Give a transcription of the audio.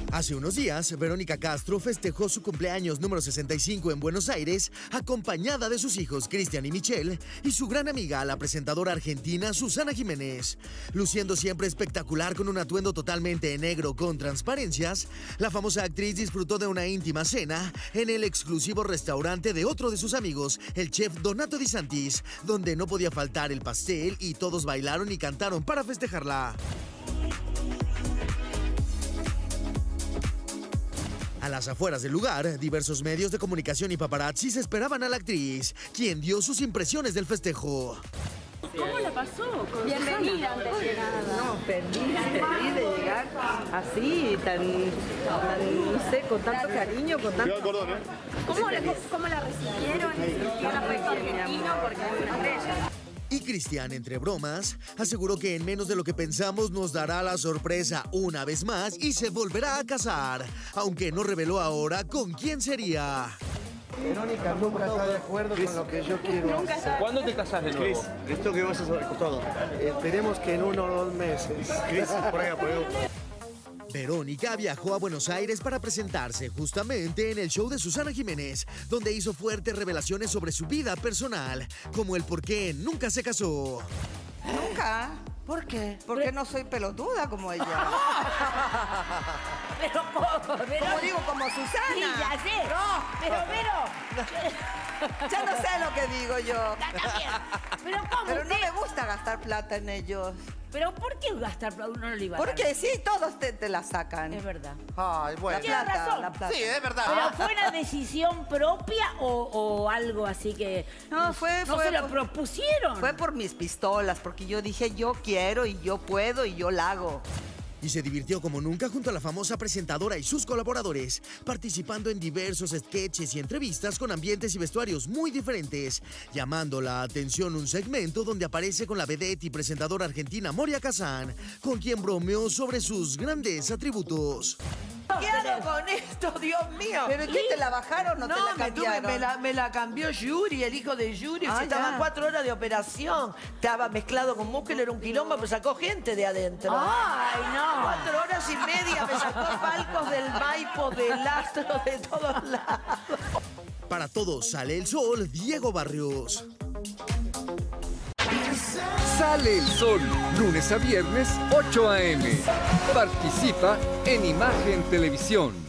Hace unos días, Verónica Castro festejó su cumpleaños número 65 en Buenos Aires, acompañada de sus hijos Cristian y Michelle y su gran amiga, la presentadora argentina Susana Jiménez. Luciendo siempre espectacular con un atuendo totalmente negro con transparencias, la famosa actriz disfrutó de una íntima cena en el exclusivo restaurante de otro de sus amigos, el chef Donato Di Santis, donde no podía faltar el pastel y todos bailaron y cantaron para festejarla. A las afueras del lugar, diversos medios de comunicación y paparazzis esperaban a la actriz, quien dio sus impresiones del festejo. ¿Cómo la pasó? Bienvenida, antes que nada. No, feliz de llegar así, no sé, con tanto cariño, con tanto... ¿Cómo la recibieron? ¿Y un afecto argentino? Porque es una estrella. Y Cristian, entre bromas, aseguró que en menos de lo que pensamos nos dará la sorpresa una vez más y se volverá a casar, aunque no reveló ahora con quién sería. Verónica nunca está de acuerdo con lo que yo quiero hacer. ¿Cuándo te casás de nuevo? Cris, esto que vas a hacer todo. Esperemos que en 1 o 2 meses. Cris, por ahí. Verónica viajó a Buenos Aires para presentarse justamente en el show de Susana Jiménez, donde hizo fuertes revelaciones sobre su vida personal, como el por qué nunca se casó. ¿Nunca? ¿Por qué? Porque no soy pelotuda como ella. Pero ¿cómo? Como digo, como Susana. Sí, ya sé. Pero... Ya no sé lo que digo yo. También. Pero ¿cómo? Pero no me gusta gastar plata en ellos. ¿Pero por qué gastar plata? Uno no lo iba a dar. Porque sí, todos te la sacan. Es verdad. Ay, bueno. Tienes razón. La plata. Sí, es verdad. ¿Pero fue una decisión propia o algo así que No, no se lo propusieron? Fue por mis pistolas, porque yo dije, yo quiero y yo puedo y yo la hago. Y se divirtió como nunca junto a la famosa presentadora y sus colaboradores, participando en diversos sketches y entrevistas con ambientes y vestuarios muy diferentes, llamando la atención un segmento donde aparece con la vedette y presentadora argentina Moria Kazan, con quien bromeó sobre sus grandes atributos. ¿Qué hago con esto, Dios mío? ¿Pero qué, te la bajaron o te la cambiaron? Me la cambió Yuri, el hijo de Yuri. Ah, Estaban ya. 4 horas de operación. Estaba mezclado con músculo, era un quilombo, pero sacó gente de adentro. ¡Ay, no! 4 horas y media me sacó palcos del Maipo, del Astro, de todos lados. Para todos sale el sol, Diego Barrios. Sale el sol, lunes a viernes, 8 a.m. Participa en Imagen Televisión.